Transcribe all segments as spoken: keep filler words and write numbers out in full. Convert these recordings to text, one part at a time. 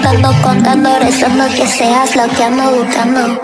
buscando, contando, rezando que seas lo que ando buscando.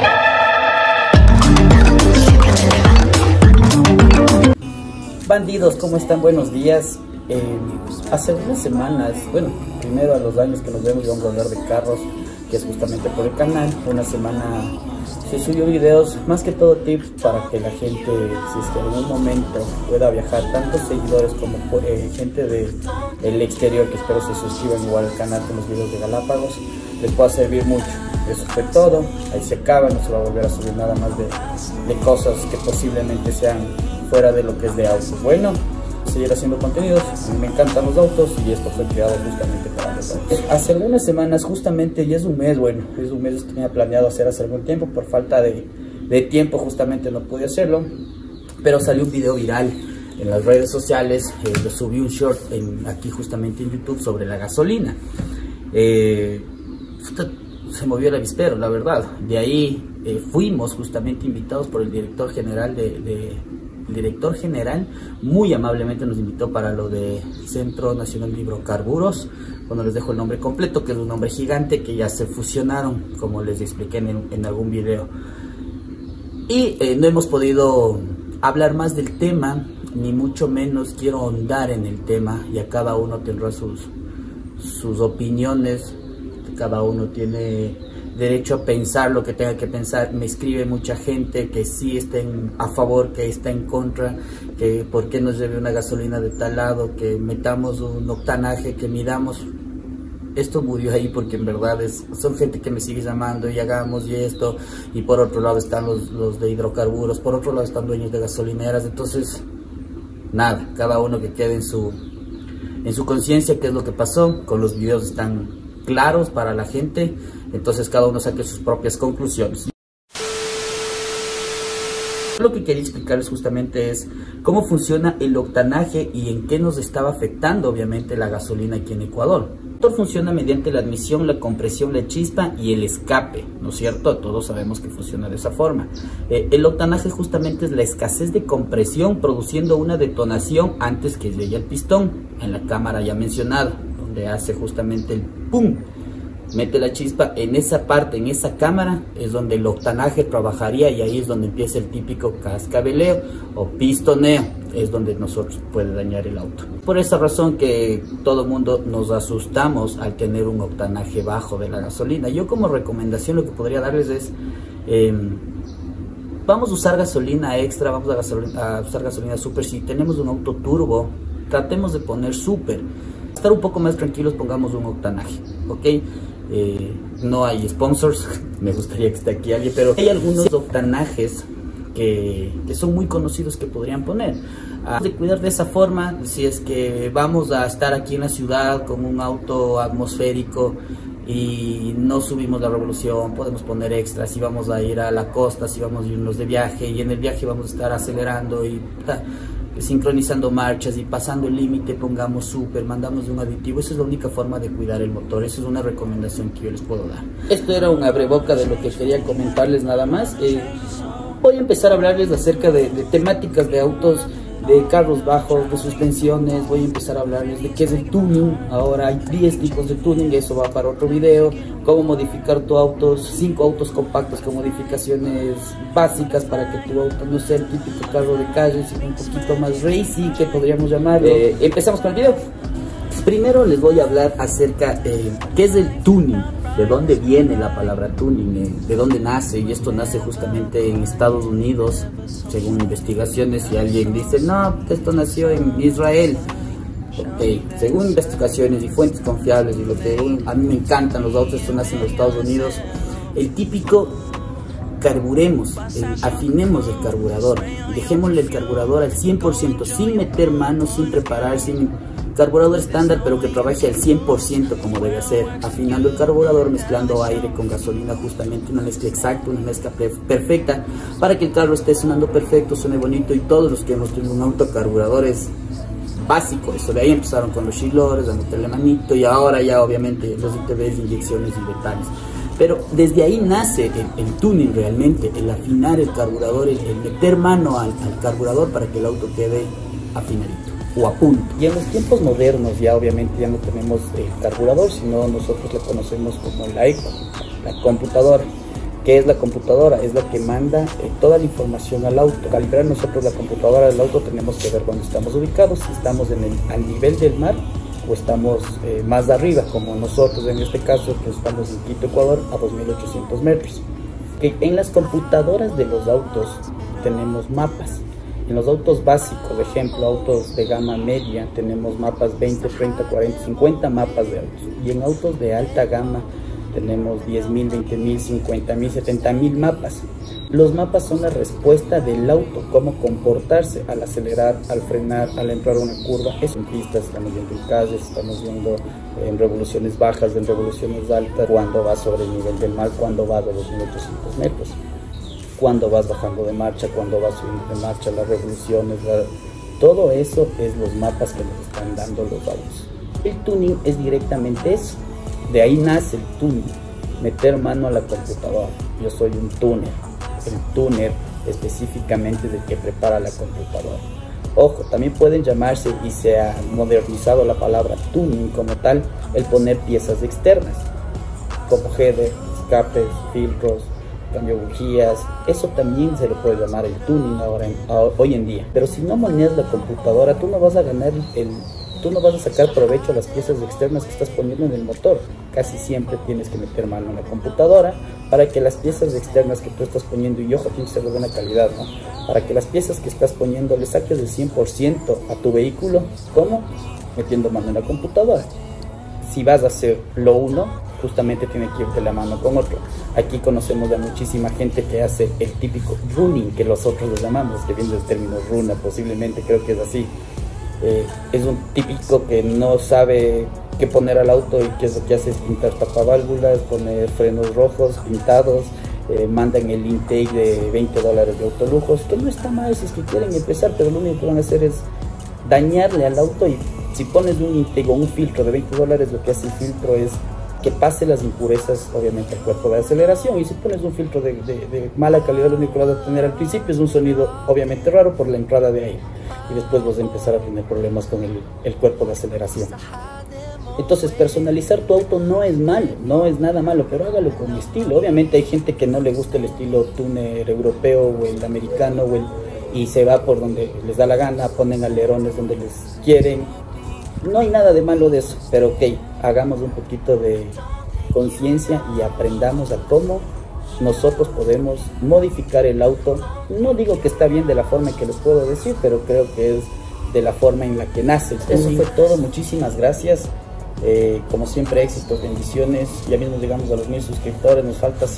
Bandidos, ¿cómo están? Buenos días. Eh, hace unas semanas, bueno, primero a los años que nos vemos, vamos a hablar de carros, que es justamente por el canal. Una semana se subió videos, más que todo tips para que la gente, si es que en algún momento pueda viajar, tantos seguidores como eh, gente del exterior, que espero se suscriban igual al canal con los videos de Galápagos, les pueda servir mucho. Eso fue todo, ahí se acaba, no se va a volver a subir nada más de, de cosas que posiblemente sean fuera de lo que es de autos. Bueno, seguir haciendo contenidos, a mí me encantan los autos y esto fue creado justamente para los autos. Hace algunas semanas, justamente, ya es un mes, bueno, es un mes que tenía planeado hacer hace algún tiempo, por falta de, de tiempo justamente no pude hacerlo, pero salió un video viral en las redes sociales, eh, lo subí un short en, aquí justamente en YouTube sobre la gasolina. Eh, se movió el avispero, la verdad. De ahí eh, fuimos justamente invitados por el director general de... de El director general muy amablemente nos invitó para lo de Centro Nacional de Hidrocarburos. Cuando les dejo el nombre completo, que es un nombre gigante, que ya se fusionaron, como les expliqué en, en algún video. Y eh, no hemos podido hablar más del tema, ni mucho menos quiero ahondar en el tema, ya cada uno tendrá sus, sus opiniones, cada uno tiene derecho a pensar lo que tenga que pensar. Me escribe mucha gente que sí está en, a favor, que está en contra, que por qué nos lleve una gasolina de tal lado, que metamos un octanaje, que midamos. Esto murió ahí porque en verdad es, son gente que me sigue llamando y hagamos y esto, y por otro lado están los, los de hidrocarburos, por otro lado están dueños de gasolineras. Entonces nada, cada uno que quede en su, en su conciencia qué es lo que pasó. Con los videos están claros para la gente, entonces cada uno saque sus propias conclusiones. Lo que quería explicarles justamente es cómo funciona el octanaje y en qué nos estaba afectando obviamente la gasolina aquí en Ecuador. El motor funciona mediante la admisión, la compresión, la chispa y el escape, ¿no es cierto? Todos sabemos que funciona de esa forma. Eh, el octanaje justamente es la escasez de compresión produciendo una detonación antes que llegue al pistón, en la cámara ya mencionada, donde hace justamente el pum, mete la chispa. En esa parte, en esa cámara es donde el octanaje trabajaría, y ahí es donde empieza el típico cascabeleo o pistoneo, es donde nosotros puede dañar el auto. Por esa razón que todo el mundo nos asustamos al tener un octanaje bajo de la gasolina. Yo como recomendación lo que podría darles es eh, vamos a usar gasolina extra, vamos a, gasolina, a usar gasolina super. Si tenemos un auto turbo, tratemos de poner super. Estar un poco más tranquilos, pongamos un octanaje, ¿ok? Eh, no hay sponsors, me gustaría que esté aquí alguien, pero hay algunos octanajes que, que son muy conocidos que podrían poner. Ah, de cuidar de esa forma, si es que vamos a estar aquí en la ciudad con un auto atmosférico y no subimos la revolución, podemos poner extra. Si vamos a ir a la costa, si vamos a irnos de viaje y en el viaje vamos a estar acelerando y ah, sincronizando marchas y pasando el límite, pongamos super, mandamos un aditivo. Esa es la única forma de cuidar el motor. Esa es una recomendación que yo les puedo dar. Esto era un abreboca de lo que quería comentarles nada más. Eh, voy a empezar a hablarles acerca de, de temáticas de autos, de carros bajos, de suspensiones. Voy a empezar a hablarles de qué es el tuning. Ahora hay diez tipos de tuning, eso va para otro video. Cómo modificar tu auto, cinco autos compactos con modificaciones básicas para que tu auto no sea el típico carro de calle, sino un poquito más racy, que podríamos llamarlo. Eh, empezamos con el video. Primero les voy a hablar acerca de qué es el tuning, de dónde viene la palabra tuning, de dónde nace. Y esto nace justamente en Estados Unidos, según investigaciones. Si alguien dice, no, esto nació en Israel, okay, según investigaciones y fuentes confiables, y lo que a mí me encantan los autos, esto nace en los Estados Unidos. El típico carburemos, el, afinemos el carburador, dejémosle el carburador al cien por ciento, sin meter manos, sin preparar, sin carburador estándar, pero que trabaje al cien por ciento como debe ser, afinando el carburador, mezclando aire con gasolina, justamente una mezcla exacta, una mezcla perfecta, para que el carro esté sonando perfecto, suene bonito. Y todos los que hemos tenido un auto carburador es básico eso. De ahí empezaron con los chilores, a meterle manito, y ahora ya obviamente los I T Bs, inyecciones y detalles. Pero desde ahí nace el, el tuning realmente, el afinar el carburador, el, el meter mano al, al carburador para que el auto quede afinadito. o a punto. Y en los tiempos modernos ya obviamente ya no tenemos el carburador, sino nosotros le conocemos como la eco, la computadora. ¿Qué es la computadora? Es la que manda eh, toda la información al auto. Calibrar nosotros la computadora del auto tenemos que ver dónde estamos ubicados, si estamos en el, al nivel del mar o estamos eh, más de arriba, como nosotros en este caso que estamos en Quito, Ecuador, a dos mil ochocientos metros. Que en las computadoras de los autos tenemos mapas. En los autos básicos, por ejemplo, autos de gama media, tenemos mapas veinte, treinta, cuarenta, cincuenta mapas de autos. Y en autos de alta gama tenemos diez mil, veinte mil, cincuenta mil, setenta mil mapas. Los mapas son la respuesta del auto, cómo comportarse al acelerar, al frenar, al entrar a una curva. Es en pistas, estamos viendo en calles, estamos viendo en revoluciones bajas, en revoluciones altas, cuando vas sobre el nivel del mar, cuando vas a dos mil ochocientos metros, cuando vas bajando de marcha, cuando vas subiendo de marcha, las revoluciones, la... todo eso es los mapas que nos están dando los autos. El tuning es directamente eso. De ahí nace el tuning, meter mano a la computadora. Yo soy un tuner, el tuner específicamente es el que prepara la computadora. Ojo, también pueden llamarse, y se ha modernizado la palabra tuning como tal, el poner piezas externas, como header, escapes, filtros, cambio bujías. Eso también se le puede llamar el tuning ahora en, a, hoy en día. Pero si no manejas la computadora, tú no vas a ganar el... Tú no vas a sacar provecho a las piezas externas que estás poniendo en el motor. Casi siempre tienes que meter mano en la computadora para que las piezas externas que tú estás poniendo, y ojo, tiene que ser de buena calidad, ¿no? Para que las piezas que estás poniendo le saques el cien por ciento a tu vehículo. ¿Cómo? Metiendo mano en la computadora. Si vas a hacer lo uno, justamente tiene que ir de la mano con otro. Aquí conocemos a muchísima gente que hace el típico running, que nosotros lo llamamos, que viene del término runa, posiblemente, creo que es así. Eh, es un típico que no sabe qué poner al auto y que es lo que hace es pintar tapaválvulas, poner frenos rojos pintados, eh, mandan el intake de veinte dólares de autolujos, que no está mal si es que quieren empezar, pero lo único que van a hacer es dañarle al auto. Y si pones un intake o un filtro de veinte dólares, lo que hace el filtro es que pase las impurezas obviamente al cuerpo de aceleración. Y si pones un filtro de, de, de mala calidad, lo único que vas a tener al principio es un sonido obviamente raro por la entrada de aire, y después vas a empezar a tener problemas con el, el cuerpo de aceleración. Entonces, personalizar tu auto no es malo, no es nada malo, pero hágalo con estilo. Obviamente hay gente que no le gusta el estilo tuner europeo o el americano o el, y se va por donde les da la gana, ponen alerones donde les quieren. No hay nada de malo de eso, pero ok, hagamos un poquito de conciencia y aprendamos a cómo nosotros podemos modificar el auto. No digo que está bien de la forma en que les puedo decir, pero creo que es de la forma en la que nace. Eso fue todo, muchísimas gracias. Eh, como siempre, éxitos, bendiciones. Ya mismo llegamos a los mil suscriptores, nos falta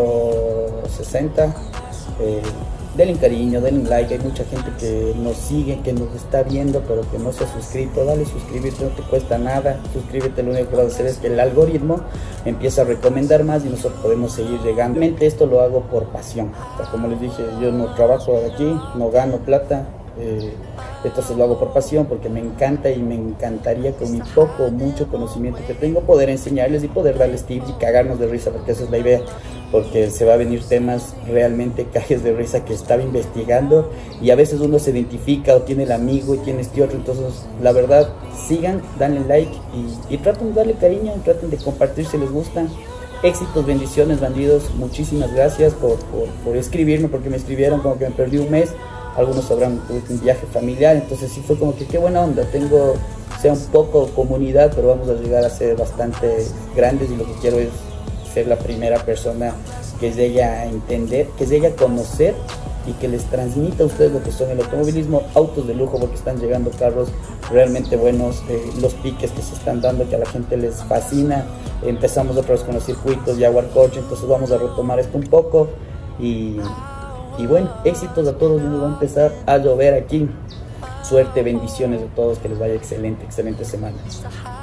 ciento sesenta. Eh, denle cariño, denle like. Hay mucha gente que nos sigue, que nos está viendo, pero que no se ha suscrito. Dale suscribirte, no te cuesta nada. Suscríbete, lo único que vas a hacer es que el algoritmo empieza a recomendar más y nosotros podemos seguir llegando. Realmente esto lo hago por pasión. O sea, como les dije, yo no trabajo aquí, no gano plata. Eh, entonces lo hago por pasión, porque me encanta y me encantaría con mi poco o mucho conocimiento que tengo poder enseñarles y poder darles tips y cagarnos de risa, porque esa es la idea, porque se va a venir temas realmente cajes de risa que estaba investigando y a veces uno se identifica o tiene el amigo y tiene este otro. Entonces la verdad, sigan, denle like y, y traten de darle cariño, traten de compartir si les gusta. Éxitos, bendiciones, bandidos. Muchísimas gracias por, por, por escribirme, porque me escribieron como que me perdí un mes. Algunos sabrán, tuve un viaje familiar, entonces sí fue como que qué buena onda. Tengo, sea un poco comunidad, pero vamos a llegar a ser bastante grandes, y lo que quiero es ser la primera persona que llegue a entender, que llegue a conocer y que les transmita a ustedes lo que son el automovilismo, autos de lujo, porque están llegando carros realmente buenos, eh, los piques que se están dando, que a la gente les fascina. Empezamos otra vez con los circuitos y Jaguar Coche, entonces vamos a retomar esto un poco y... Y bueno, éxitos a todos. Nos va a empezar a llover aquí. Suerte, bendiciones a todos, que les vaya excelente, excelente semana.